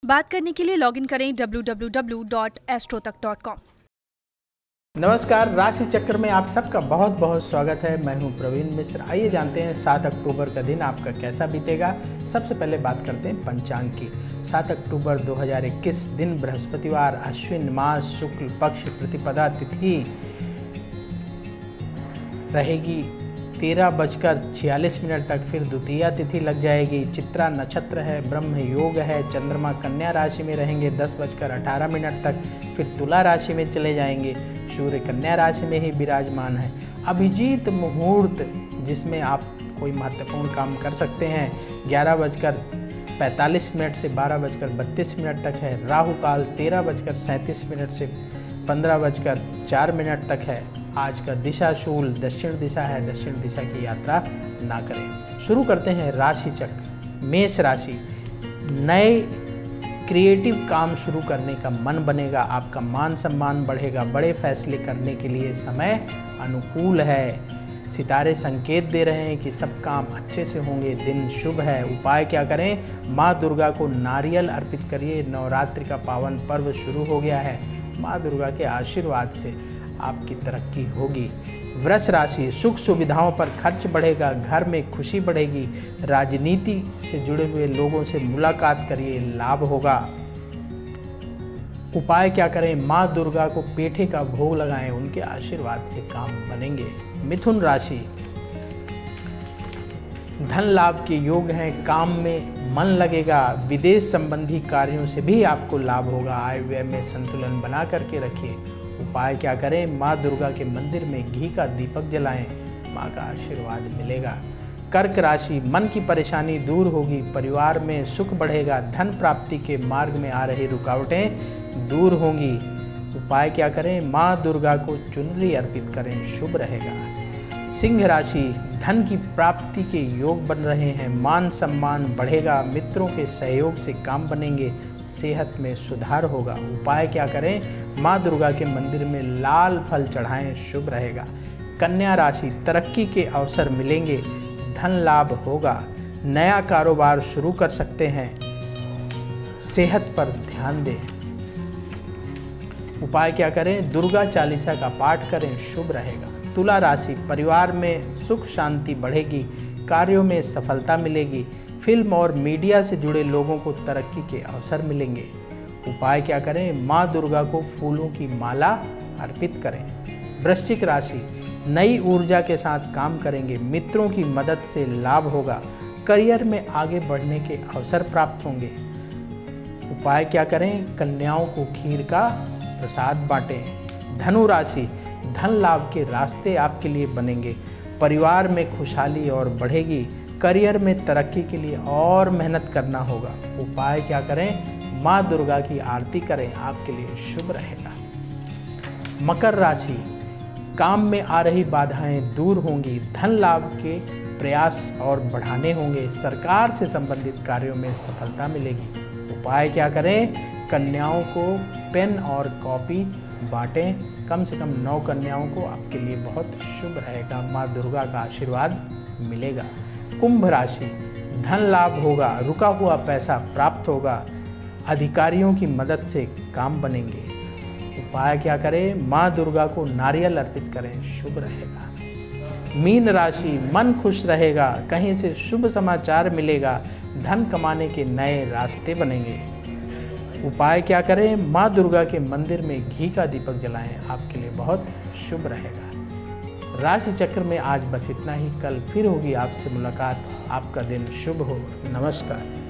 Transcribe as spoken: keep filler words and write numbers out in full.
बात करने के लिए लॉगिन करें W W W dot AstroTak dot com. नमस्कार, राशि चक्र में आप सबका बहुत बहुत स्वागत है। मैं हूं प्रवीण मिश्र। आइए जानते हैं सात अक्टूबर का दिन आपका कैसा बीतेगा। सबसे पहले बात करते हैं पंचांग की। सात अक्टूबर दो हज़ार इक्कीस दिन बृहस्पतिवार, अश्विन मास शुक्ल पक्ष प्रतिपदा तिथि रहेगी तेरह बजकर छियालीस मिनट तक। फिर द्वितीया तिथि लग जाएगी। चित्रा नक्षत्र है, ब्रह्म योग है। चंद्रमा कन्या राशि में रहेंगे दस बजकर अठारह मिनट तक। फिर तुला राशि में चले जाएंगे। सूर्य कन्या राशि में ही विराजमान है। अभिजीत मुहूर्त जिसमें आप कोई महत्वपूर्ण काम कर सकते हैं ग्यारह बजकर पैंतालीस मिनट से बारह बजकर बत्तीस मिनट तक है। राहु काल तेरह बजकर सैंतीस मिनट से पंद्रह बजकर चार मिनट तक है। आज का दिशा शूल दक्षिण दिशा है। दक्षिण दिशा की यात्रा ना करें। शुरू करते हैं राशि चक्र। मेष राशि, नए क्रिएटिव काम शुरू करने का मन बनेगा। आपका मान सम्मान बढ़ेगा। बड़े फैसले करने के लिए समय अनुकूल है। सितारे संकेत दे रहे हैं कि सब काम अच्छे से होंगे। दिन शुभ है। उपाय क्या करें? माँ दुर्गा को नारियल अर्पित करिए। नवरात्रि का पावन पर्व शुरू हो गया है। माँ दुर्गा के आशीर्वाद से आपकी तरक्की होगी। वृष राशि, सुख सुविधाओं पर खर्च बढ़ेगा। घर में खुशी बढ़ेगी। राजनीति से जुड़े हुए लोगों से मुलाकात करिए, लाभ होगा। उपाय क्या करें? माँ दुर्गा को पेठे का भोग लगाएं, उनके आशीर्वाद से काम बनेंगे। मिथुन राशि, धन लाभ के योग हैं। काम में मन लगेगा। विदेश संबंधी कार्यों से भी आपको लाभ होगा। आय व्यय में संतुलन बना करके रखिए। उपाय क्या करें? माँ दुर्गा के मंदिर में घी का दीपक जलाएं, माँ का आशीर्वाद मिलेगा। कर्क राशि, मन की परेशानी दूर होगी। परिवार में सुख बढ़ेगा। धन प्राप्ति के मार्ग में आ रही रुकावटें दूर होंगी। उपाय क्या करें? माँ दुर्गा को चुनरी अर्पित करें, शुभ रहेगा। सिंह राशि, धन की प्राप्ति के योग बन रहे हैं। मान सम्मान बढ़ेगा। मित्रों के सहयोग से काम बनेंगे। सेहत में सुधार होगा। उपाय क्या करें? माँ दुर्गा के मंदिर में लाल फल चढ़ाएं, शुभ रहेगा। कन्या राशि, तरक्की के अवसर मिलेंगे। धन लाभ होगा। नया कारोबार शुरू कर सकते हैं। सेहत पर ध्यान दें। उपाय क्या करें? दुर्गा चालीसा का पाठ करें, शुभ रहेगा। तुला राशि, परिवार में सुख शांति बढ़ेगी। कार्यों में सफलता मिलेगी। फिल्म और मीडिया से जुड़े लोगों को तरक्की के अवसर मिलेंगे। उपाय क्या करें? माँ दुर्गा को फूलों की माला अर्पित करें। वृश्चिक राशि, नई ऊर्जा के साथ काम करेंगे। मित्रों की मदद से लाभ होगा। करियर में आगे बढ़ने के अवसर प्राप्त होंगे। उपाय क्या करें? कन्याओं को खीर का प्रसाद बांटें। धनु राशि, धन लाभ के रास्ते आपके लिए बनेंगे। परिवार में खुशहाली और बढ़ेगी। करियर में तरक्की के लिए और मेहनत करना होगा। उपाय क्या करें? माँ दुर्गा की आरती करें, आपके लिए शुभ रहेगा। मकर राशि, काम में आ रही बाधाएं दूर होंगी। धन लाभ के प्रयास और बढ़ाने होंगे। सरकार से संबंधित कार्यों में सफलता मिलेगी। उपाय क्या करें? कन्याओं को पेन और कॉपी बांटें। कम से कम नौ कन्याओं को आपके लिए बहुत शुभ रहेगा। माँ दुर्गा का आशीर्वाद मिलेगा। कुंभ राशि, धन लाभ होगा। रुका हुआ पैसा प्राप्त होगा। अधिकारियों की मदद से काम बनेंगे। उपाय क्या करें? माँ दुर्गा को नारियल अर्पित करें, शुभ रहेगा। मीन राशि, मन खुश रहेगा। कहीं से शुभ समाचार मिलेगा। धन कमाने के नए रास्ते बनेंगे। उपाय क्या करें? माँ दुर्गा के मंदिर में घी का दीपक जलाएं, आपके लिए बहुत शुभ रहेगा। राशि चक्र में आज बस इतना ही। कल फिर होगी आपसे मुलाकात। आपका दिन शुभ हो। नमस्कार।